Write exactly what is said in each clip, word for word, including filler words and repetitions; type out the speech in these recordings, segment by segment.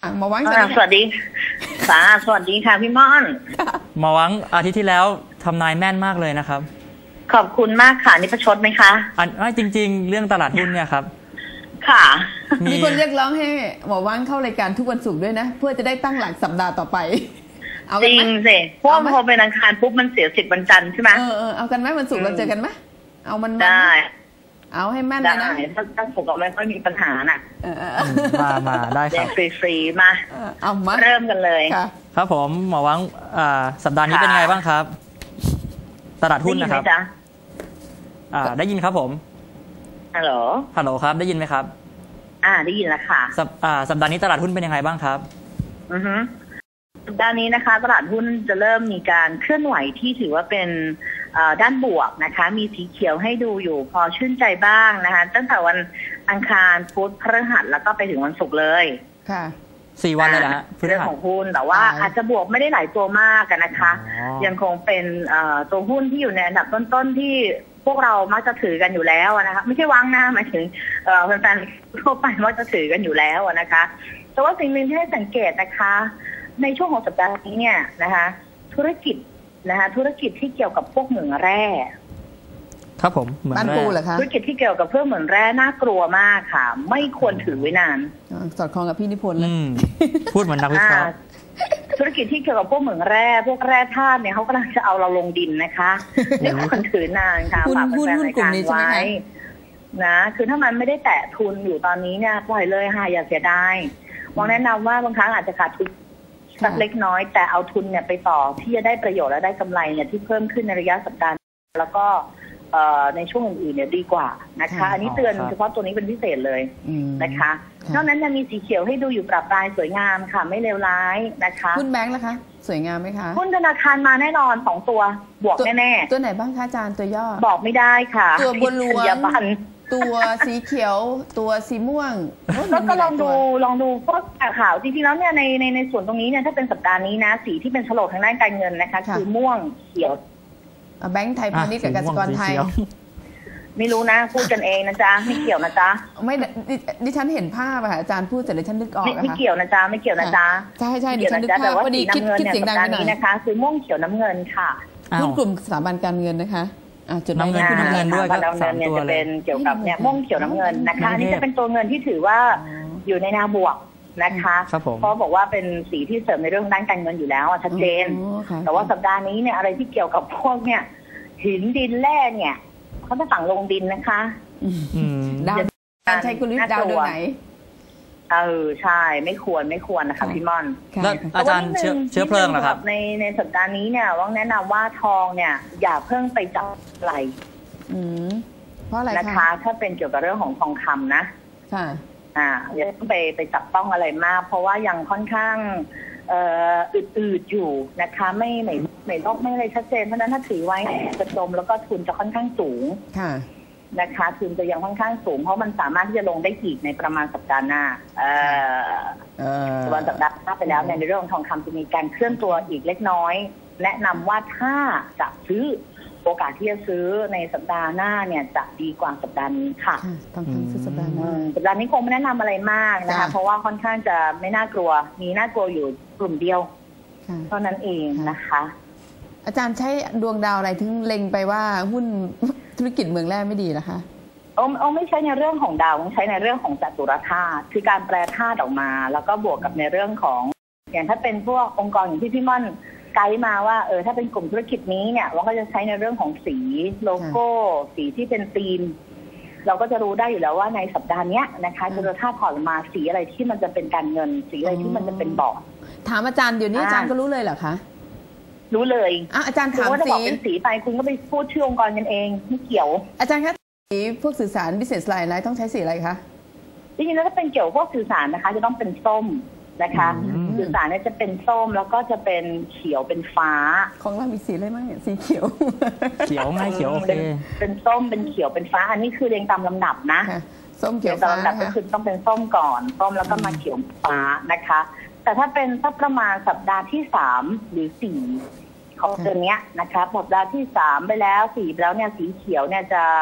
หมอวังสวัสดีค่ะสวัสดีค่ะพี่ม่อนหมอวังอาทิตย์ที่แล้วทำนายแม่นมากเลยนะครับขอบคุณมากค่ะนี่ประชดไหมคะอันจริงๆเรื่องตลาดหุ้นเนี่ยครับค่ะมีคนเรียกร้องให้หมอวังเข้ารายการทุกวันศุกร์ด้วยนะเพื่อจะได้ตั้งหลักสัปดาห์ต่อไปเอาจริงสิเพราะพอเป็นอังคารปุ๊บมันเสียสิทธิ์วันจันทร์ใช่ไหมเออเออเอากันไหมวันศุกร์เราเจอกันไหมเอามันได้เอาให้แม่นเลยนะถ้าถ้าผมก็ไม่ค่อยมีปัญหาน่ะมามาได้ครับฟรีๆมาเอามาเริ่มกันเลยครับผมหมอวังสัปดาห์นี้เป็นไงบ้างครับตลาดหุ้นนะครับได้ยินครับผมฮัลโหลฮัลโหลครับได้ยินไหมครับอ่าได้ยินแล้วค่ะสัปดาห์นี้ตลาดหุ้นเป็นยังไงบ้างครับอือฮึสัปดาห์นี้นะคะตลาดหุ้นจะเริ่มมีการเคลื่อนไหวที่ถือว่าเป็นด้านบวกนะคะมีสีเขียวให้ดูอยู่พอชื่นใจบ้างนะคะตั้งแต่วันอังคารพุธพฤหัสแล้วก็ไปถึงวันศุกร์เลยค่ะสี่วันเลยนะเรื่องของหุ้นแต่ว่าอาจจะบวกไม่ได้หลายตัวมากกันนะคะยังคงเป็นตัวหุ้นที่อยู่ในอันดับต้นๆที่พวกเรามักจะถือกันอยู่แล้วนะคะไม่ใช่วังนะหมายถึงแฟนๆทั่วไปมักจะถือกันอยู่แล้วนะคะแต่ว่าสิ่งหนึ่งที่ให้สังเกตนะคะในช่วงของสัปดาห์นี้เนี่ยนะคะธุรกิจนะคะธุรกิจที่เกี่ยวกับพวกเหมืองแร่ครับผมเหมืองแร่เหรอคะธุรกิจที่เกี่ยวกับเพื่อเหมืองแร่น่ากลัวมากค่ะไม่ควรถือไว้นานสอดคล้องกับพี่นิพนธ์เลยพูดเหมือนนักวิเคราะห์ธุรกิจที่เกี่ยวกับพวกเหมืองแร่พวกแร่ธาตุเนี่ยเขากำลังจะเอาเราลงดินนะคะไม่ควรถือนานค่ะฝากแฟนๆรายการไว้นะคือถ้ามันไม่ได้แตะทุนอยู่ตอนนี้เนี่ยปล่อยเลยค่ะอย่าเสียดายมองแนะนำว่าบางครั้งอาจจะขาดทุนสักเล็กน้อยแต่เอาทุนเนี่ยไปต่อที่จะได้ประโยชน์และได้กำไรเนี่ยที่เพิ่มขึ้นในระยะสัปดาห์แล้วก็ในช่วงอื่นๆเนี่ยดีกว่านะคะอันนี้เตือนเฉพาะตัวนี้เป็นพิเศษเลยนะคะนอกนั้นยังมีสีเขียวให้ดูอยู่ปรับปรายสวยงามค่ะไม่เลวร้ายนะคะหุ้นแบงค์ล่ะคะสวยงามไหมคะหุ้นธนาคารมาแน่นอนสองตัวบวกแน่ๆตัวไหนบ้างคะอาจารย์ตัวย่อบอกไม่ได้ค่ะตัวบนล้วนตัวสีเขียวตัวสีม่วงก็ลองดูลองดูพวกข่าวจริงๆแล้วเนี่ยในในในส่วนตรงนี้เนี่ยถ้าเป็นสัปดาห์นี้นะสีที่เป็นโฉลกทางด้านการเงินนะคะคือม่วงเขียวแบงก์ไทยพาณิชย์กับกสิกรไทยไม่รู้นะพูดกันเองนะจ๊ะไม่เกี่ยวนะจ๊ะไม่ดิฉันเห็นภาพอาจารย์พูดแต่ดิฉันนึกออกไม่เกี่ยวนะจ๊ะไม่เกี่ยวนะจ๊ะใช่ใช่ดิฉันนึกภาพพอดีคิดคิดเสียงดังไปหน่อยนะคะคือม่วงเขียวน้ำเงินค่ะหุ้นกลุ่มสถาบันการเงินนะคะจุดน้ำเงินน้ำเงินด้วยก็สามตัวเลยจะเป็นเกี่ยวกับเนี่ยม่วงเขียวน้ำเงินนะคะนี่จะเป็นตัวเงินที่ถือว่าอยู่ในแนวบวกนะคะเพราะบอกว่าเป็นสีที่เสริมในเรื่องด้านการเงินอยู่แล้วชัดเจนแต่ว่าสัปดาห์นี้เนี่ยอะไรที่เกี่ยวกับพวกเนี่ยหินดินแร่เนี่ยเขาจะสั่งลงดินนะคะดาวการใช้กลยุทธ์ดาวดวงไหนเออใช่ไม่ควรไม่ควรนะคะพี่ม่อนแล้วอาจารย์เชื้อเพลิงเหรอครับในในสัปดาห์นี้เนี่ยว่าแนะนำว่าทองเนี่ยอย่าเพิ่งไปจับไหลเพราะอะไรนะคะถ้าเป็นเกี่ยวกับเรื่องของทองคำนะค่ะอ่าอย่าเพิ่งไปไปจับต้องอะไรมากเพราะว่ายังค่อนข้างเอ่ออืดๆอยู่นะคะไม่ไม่ไม่ลบไม่อะไรชัดเจนเพราะนั้นถ้าถือไว้จะจมแล้วก็ทุนจะค่อนข้างสูงค่ะนะคะทุนจะยังค่อนข้างสูงเพราะมันสามารถที่จะลงได้อีกในประมาณสัปดาห์หน้าเอ่อวันสัปดาห์หน้าไปแล้วในเรื่องของทองคำจะมีการเคลื่อนตัวอีกเล็กน้อยแนะนำว่าถ้าจะซื้อโอกาสที่จะซื้อในสัปดาห์หน้าเนี่ยจะดีกว่าสัปดาห์นี้ค่ะต้องซื้อสัปดาห์หน้าสัปดาห์นี้คงไม่แนะนำอะไรมากนะคะเพราะว่าค่อนข้างจะไม่น่ากลัวมีน่ากลัวอยู่กลุ่มเดียวเท่านั้นเองนะคะอาจารย์ใช้ดวงดาวอะไรถึงเล็งไปว่าหุ้นธุรกิจเมืองแร่ไม่ดีนะคะโอ้โอ้ไม่ใช่ในเรื่องของดาวใช้ในเรื่องของจัตุรธาตุคือการแปลธาตุออกมาแล้วก็บวกกับในเรื่องของอย่างถ้าเป็นพวกองค์กรอย่างที่พี่ม่อนไกด์มาว่าเออถ้าเป็นกลุ่มธุรกิจนี้เนี่ยเราก็จะใช้ในเรื่องของสีโลโก้สีที่เป็นธีมเราก็จะรู้ได้อยู่แล้วว่าในสัปดาห์นี้นะคะจัตุรธาตุถอดมาสีอะไรที่มันจะเป็นการเงินสีอะไรที่มันจะเป็นบอร์ดถามอาจารย์เดี๋ยวนี้อาจารย์ก็รู้เลยเหรอคะรู้เลยอ่ะอาจารย์ถามสีเป็นสีไปคุณก็ไปพูดชื่อองค์กรกันเองไม่เกี่ยวอาจารย์คะสีพวกสื่อสาร business line อะไรต้องใช้สีอะไรคะจริงๆแล้วถ้าเป็นเกี่ยวกับพวกสื่อสารนะคะจะต้องเป็นส้มนะคะสื่อสารเนี่ยจะเป็นส้มแล้วก็จะเป็นเขียวเป็นฟ้าของเรามีสีอะไรบ้างสีเขียวเขียวไงเขียวโอเคเป็นส้มเป็นเขียวเป็นฟ้าอันนี้คือเรียงตามลำดับนะส้มเขียวตามลำดับก็คือต้องเป็นส้มก่อนส้มแล้วก็มาเขียวฟ้านะคะแต่ถ้าเป็นสักประมาณสัปดาห์ที่สามหรือสี่ของเดือนนี้นะคะสัปดาห์ที่สามไปแล้วสี่ไปแล้วเนี่ยสีเขียวเนี่ยจะ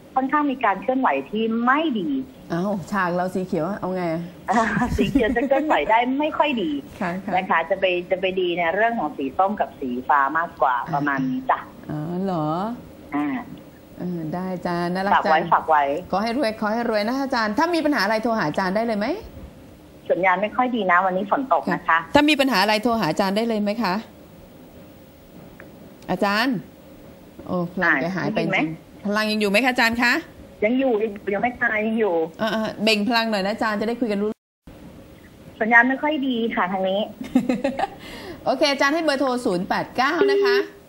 ค่อนข้างมีการเคลื่อนไหวที่ไม่ดีเอ้าฉากเราสีเขียวเอาไงสีเขียวจะเคลื่อนไหวได้ไม่ค่อยดีค่ะค่ะนะคะจะไปจะไปดีในเรื่องของสีส้มกับสีฟ้ามากกว่าประมาณนี้จ้ะอ๋อเหรออ่าเออได้อาจารย์น่ารักฝากจัไว้งฝากไว้ขอให้รวยขอให้รวยนะอาจารย์ถ้ามีปัญหาอะไรโทรหาอาจารย์ได้เลยไหมสัญญาณไม่ค่อยดีนะวันนี้ฝนตกนะคะถ้ามีปัญหาอะไรโทรหาอาจารย์ได้เลยไหมคะ อาจารย์ โอ้พลังแกหายไปจริงพลังยังอยู่ไหมคะอาจารย์คะยังอยู่ยังไม่ตายยังอยู่อ่าเบ่งพลังหน่อยนะอาจารย์จะได้คุยกันรู้สัญญาณไม่ค่อยดีค่ะทางนี้โอเคอาจารย์ให้เบอร์โทรศูนย์ แปด เก้านะคะ